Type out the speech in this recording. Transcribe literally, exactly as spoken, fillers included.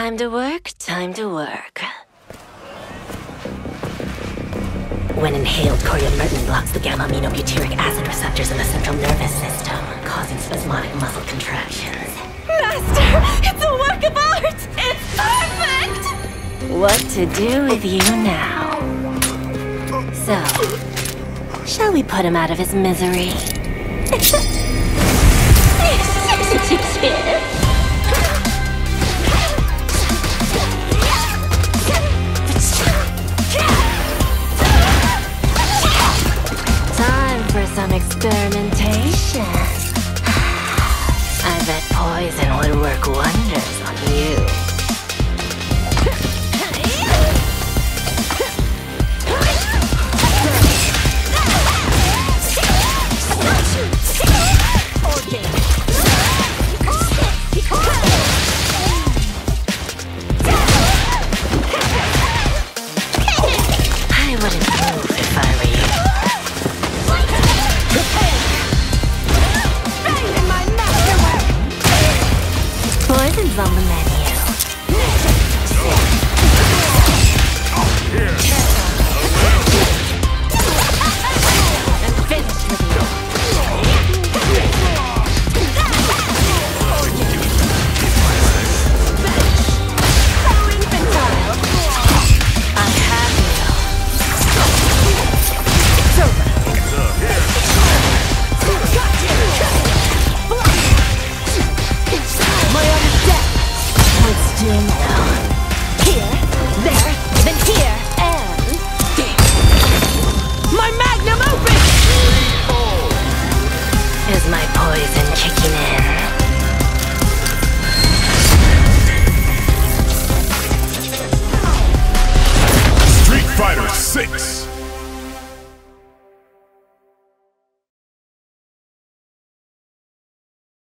Time to work, time to work. When inhaled, coriamyrtin blocks the gamma-aminobutyric acid receptors in the central nervous system, causing spasmodic muscle contractions. Master, it's a work of art! It's perfect! What to do with you now? So, shall we put him out of his misery? Time for some experimentation. I bet poison would work wonders on you. I wouldn't move if I were you. Poison's on the menu. I'm finished with you. I have you. It's over. My order's dead. What's doing now? Here, there, then here, and... My magnum opus! Is my poison kicking in? Street Fighter six.